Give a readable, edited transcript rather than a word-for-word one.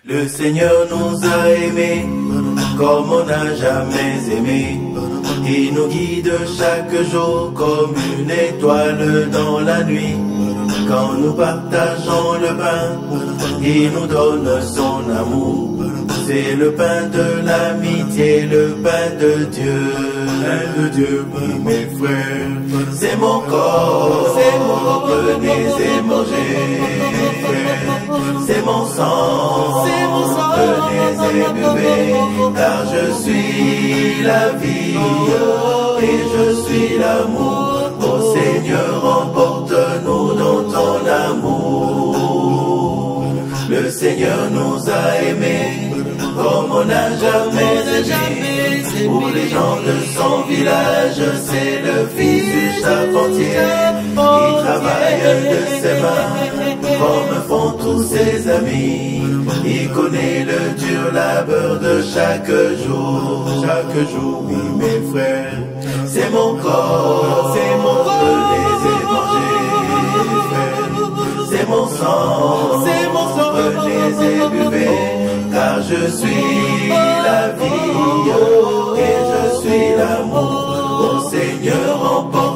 Le Seigneur nous a aimés comme on n'a jamais aimé. Il nous guide chaque jour comme une étoile dans la nuit. Quand nous partageons le pain, il nous donne son amour. C'est le pain de l'amitié, le pain de Dieu. Pain de Dieu, oui, mes frères. C'est mon corps, venez et mangez. C'est mon sang, venez et buvez. Car je suis la vie et je suis l'amour. Ô Seigneur, emporte-nous dans ton amour. Le Seigneur nous a aimés comme on n'a jamais aimé. Pour les gens de son village, c'est le fils du charpentier. Il travaille de ses mains comme font tous ses amis. Il connaît le dur labeur de chaque jour. Chaque jour, oui, mes frères. C'est mon corps, venez et mangez, frères. C'est mon sang, venez et buvez. Car je suis la vie et je suis l'amour. Ô Seigneur, emporte